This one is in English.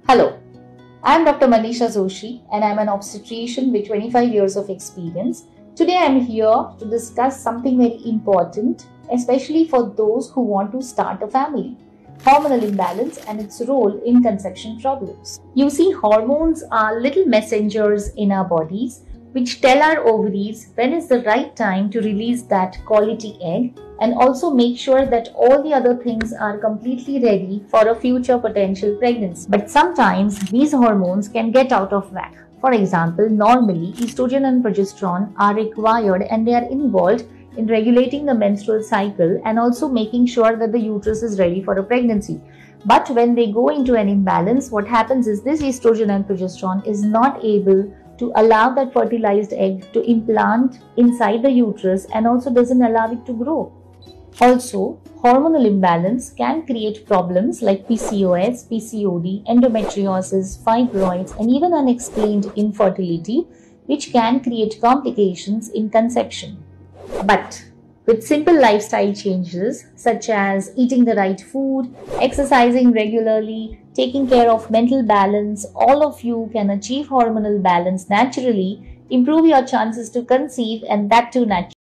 Hello, I'm Dr. Manisha Joshi and I'm an obstetrician with 25 years of experience. Today I'm here to discuss something very important, especially for those who want to start a family: hormonal imbalance and its role in conception problems. You see, hormones are little messengers in our bodies which tell our ovaries when is the right time to release that quality egg and also make sure that all the other things are completely ready for a future potential pregnancy. But sometimes these hormones can get out of whack. For example, normally estrogen and progesterone are required and they are involved in regulating the menstrual cycle and also making sure that the uterus is ready for a pregnancy. But when they go into an imbalance, what happens is this estrogen and progesterone is not able to allow that fertilized egg to implant inside the uterus and also doesn't allow it to grow. Also, hormonal imbalance can create problems like PCOS, PCOD, endometriosis, fibroids, and even unexplained infertility, which can create complications in conception. But with simple lifestyle changes such as eating the right food, exercising regularly, taking care of mental balance, all of you can achieve hormonal balance naturally, improve your chances to conceive, and that too naturally.